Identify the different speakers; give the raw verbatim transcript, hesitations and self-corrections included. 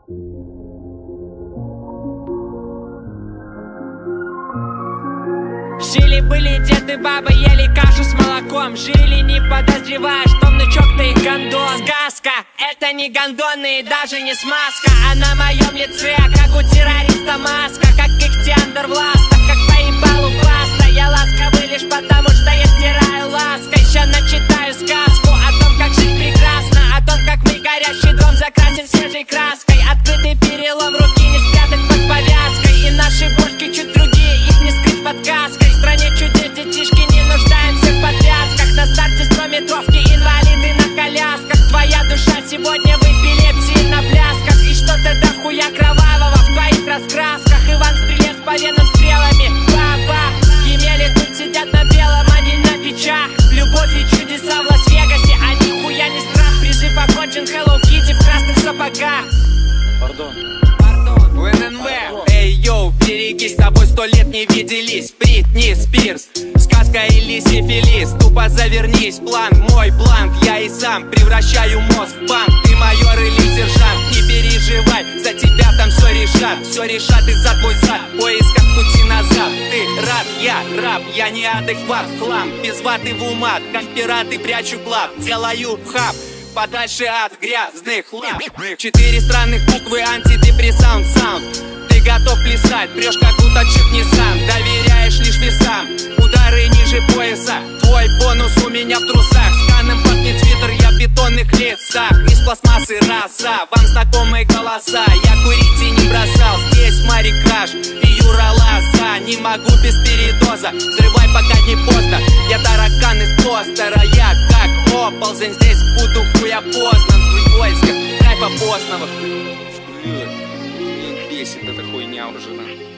Speaker 1: Жили-были дед и баба, ели кашу с молоком. Жили, не подозревая, что внучок-то их гондон. Сказка, это не гондоны и даже не смазка, а на моем лице, как у террориста маска. Как Ихтиандр в ластах, как по ебалу паста. Я ласковый лишь потому, что я стираю лаской. Ща начитаю сказку о том, как жить прекрасно, о том, как мой горящий дом закрасен свежей краской. Открытый перелом, руки не спрятать под повязкой. И наши бошки чуть другие, их не скрыть под каской. В стране чудес детишки не нуждаемся в подвязках. На старте стометровки инвалиды на колясках. Твоя душа сегодня в эпилепсии на плясках. И что-то дохуя кровавого в твоих раскрасках. Иван Стрелец по венам стрелами, баба. Емели тут сидят на белом, а не на печах. Любовь и чудеса в Лас-Вегасе, а нихуя не страх. Призыв окончен, Hello Kitty в красных сапогах.
Speaker 2: Пардон.
Speaker 1: Пардон. УННВ. Эй, йоу, берегись, с тобой сто лет не виделись. Бритни Спирс, сказка или сифилис. Тупо завернись, план, мой бланк. Я и сам превращаю мозг в банк. Ты майор или сержант, не переживай, за тебя там все решат. Все решат из-за твой зад, в поисках пути назад. Ты рад, я раб, я не адекват, хлам. Без ваты в умах, как пираты прячу клад. Делаю хаб, подальше от грязных лап. Четыре странных буквы, антидепрессант саунд. Ты готов плясать, прешь как уточек Nissan. Доверяешь лишь весам, удары ниже пояса. Твой бонус у меня в трусах. Сканом пахнет твиттер, я в бетонных лицах. Из пластмассы раса, вам знакомые голоса. Я курить и не бросал, здесь Мари Краш и Юра Лоза. Не могу без передоза, взрывай пока не поздно. Я таракан из постера, я как оползень. Здесь буду хуя познан в поисках кайфа постного.
Speaker 2: Бесит эта хуйня уже, да.